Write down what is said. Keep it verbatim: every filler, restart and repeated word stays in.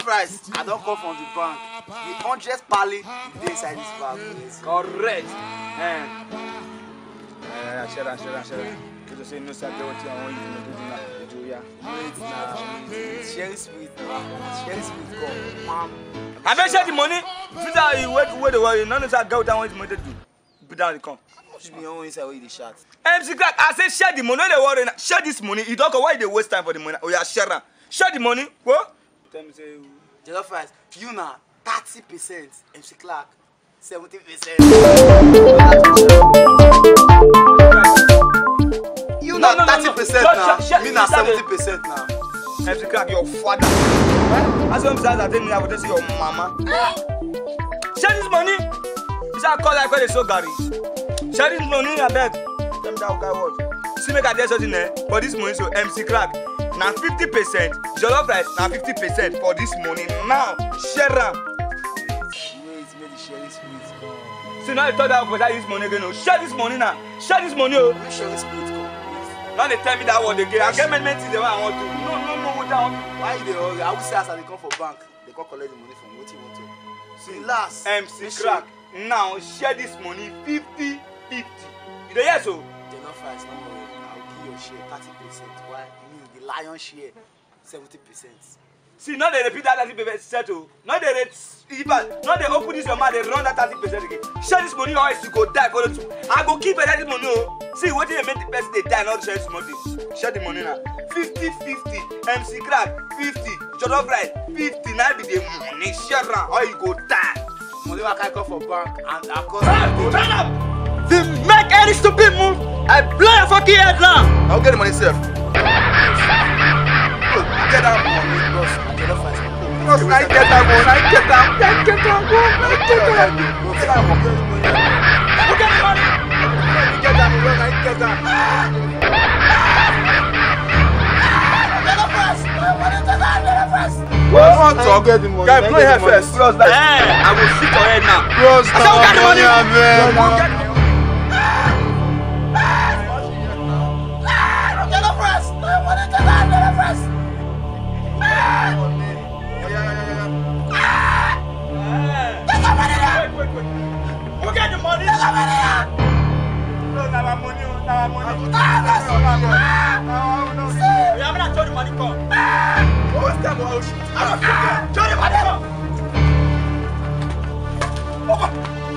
fries. I don't come from the bank. The hundred pally dey inside this bag. Correct. Eh. Eh, share that, share that, share that. You say no sir, what you want you to do now. Do ya. Wait now. Share spirit. Share spirit come. I bet share the money. Fit out you wait wait the way. None of that go down what you want to do. Put down the con. Should be on inside where you dey shot. M C Crack, I say share the money. No dey worry. Share this money. You don't go why they waste time for the money. Oh yeah, share am. Share the money. What? Tell me say Jollof fries. You na thirty percent. M C Clark seventy percent. You na thirty percent now. Me na seventy percent now. M C Crack, your father. As I'm saying, I didn't have to say your mama. Share this money. Is that call like where they so Gary? Share this money, I beg. Tell me that guy what? See make I tell something there. For this money, so M C Crack. Now fifty percent. Jollof rice now fifty percent for this money. Now share am. Wait, make the share this spirit come. So now you thought that for that this money again. Share this money now. Share this money, oh. Make share this spirit come. Now they tell me that word again. I get many things the way I want to. No, no, no, what I want. Why you dey hurry? I will say as I dey come for bank, they come collect the money from what you want to. See, last. M C Crack. Now share this money fifty fifty. You dey hear so? Jollof fries, no worry. I will give your share thirty percent. Why? Me, the lion share seventy percent. See, now they repeat that thirty percent. Now they re if I, now they open this your mouth, they run that thirty percent again. Share this money or else you go die. Follow too. I go keep this money. Oh. See, what do you make the person they die? Not share this money. Share the money now. fifty fifty. M C Crack fifty. Jollof rice fifty. Now be the money. Share am or you go die. Money I can come for bank and I come. Turn up. If you make any stupid move, I blow your fucking head now. I'll get the money safe. Get that money, boss. Jollof fries. Boss, I get that money. I get that. I get that money. I get that money. Get that money. Who get the money? Get that money. I get that. Jollof fries. Jollof fries. What? Talk. Guy, blow your head first. Hey, I will shoot your head now. Bros, I said, who get the money? man. Jollof fries. Jollof fries. You get the money? No, no, money, no, money. No, no, you haven't told the money come. What's that bullshit? I don't care. Show the money come.